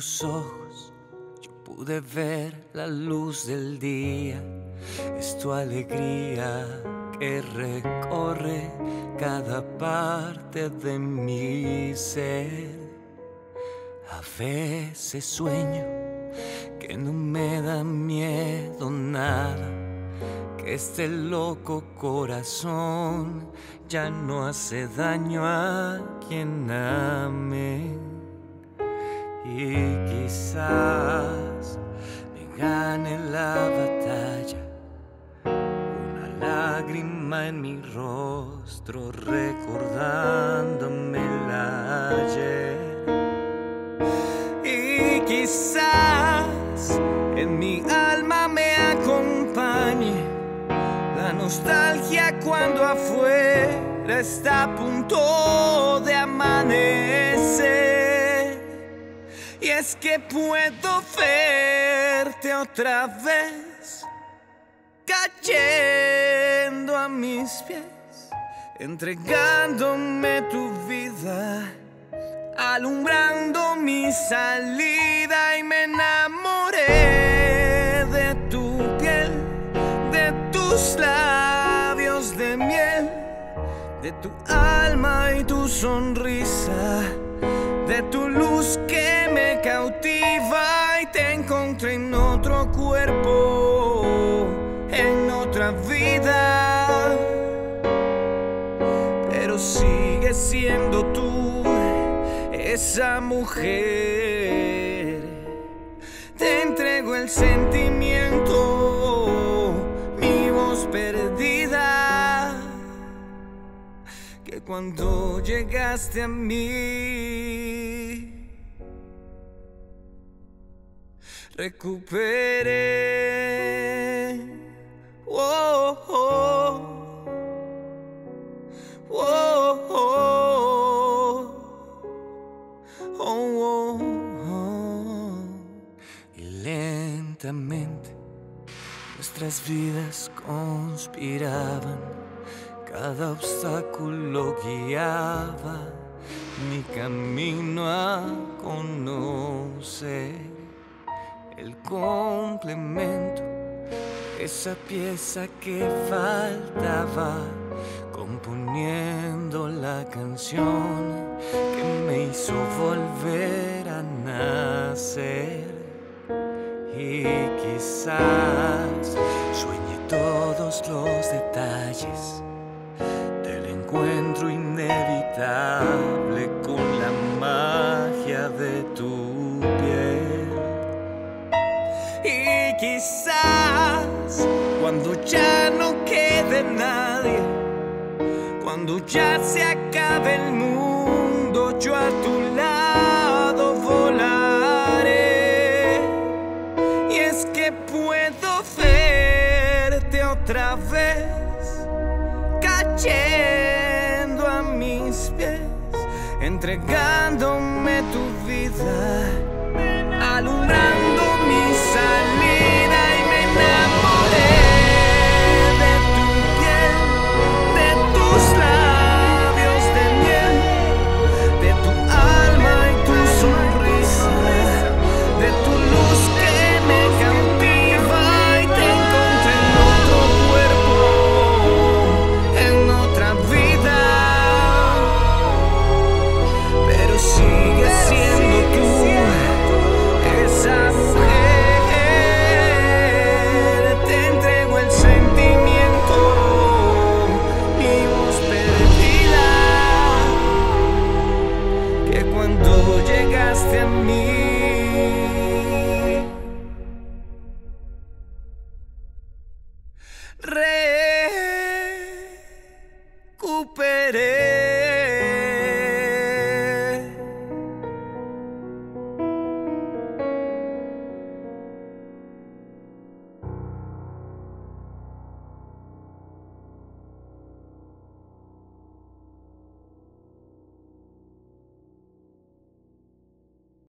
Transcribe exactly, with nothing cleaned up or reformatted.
tus ojos yo pude ver la luz del día. Es tu alegría que recorre cada parte de mi ser. A veces sueño que no me da miedo nada, que este loco corazón ya no hace daño a quien ame. Y quizás me gane la batalla, una lágrima en mi rostro recordándome el ayer. Y quizás en mi alma me acompañe la nostalgia cuando afuera está a punto de amanecer. Y es que puedo verte otra vez cayendo a mis pies, entregándome tu vida, alumbrando mi salida. Y me enamoré de tu piel, de tus labios de miel, de tu alma y tu sonrisa, de tu luz que me cautiva. Y te encontré en otro cuerpo, en otra vida, pero sigues siendo tú esa mujer. Te entrego el sentimiento, mi voz perdida, que cuando llegaste a mí recuperé. Oh, oh, oh, oh, oh, oh, oh. Y lentamente nuestras vidas conspiraban, cada obstáculo guiaba mi camino a conocer el complemento, esa pieza que faltaba, componiendo la canción que me hizo volver a nacer. Y quizás sueñe todos los detalles del encuentro inevitable con la magia de tu piel. Y quizás cuando ya no quede nadie, cuando ya se acabe el mundo, yo a tu lado volaré. Y es que puedo verte otra vez cayendo a mis pies, entregándome tu vida, alumbrando mi salida. Y me enamoré de tu piel, de tus labios de miel, de tu alma y tu sonrisa, de tu luz que me cautiva. Y te encontré en otro cuerpo, en otra vida, pero sigues siendo tú esa mujer. Te entrego el sentimiento, mi voz perdida, que cuando llegaste a mí recuperé.